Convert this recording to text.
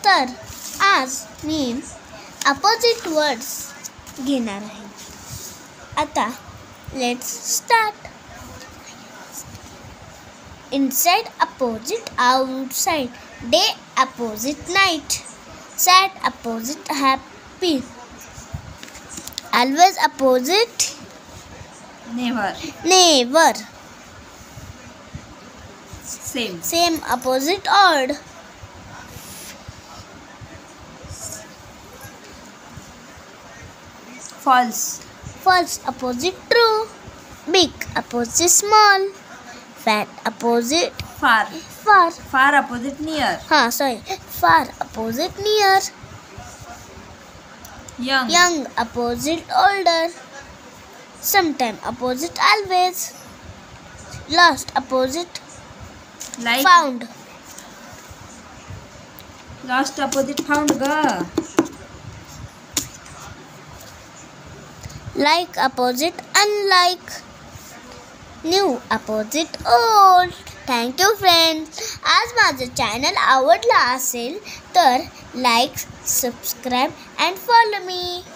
तर आज मी opposite words घेणार आहे. आता let's start. Inside opposite outside, day opposite night, sad opposite happy, always opposite never, same opposite odd, false opposite true, big opposite small, fat opposite far opposite near, far opposite near, young opposite older, sometime opposite always, lost opposite like found, lost opposite found ga, like opposite unlike, new opposite old. Thank you friends. आज माझं channel आवडलं असेल तर like, subscribe and follow me.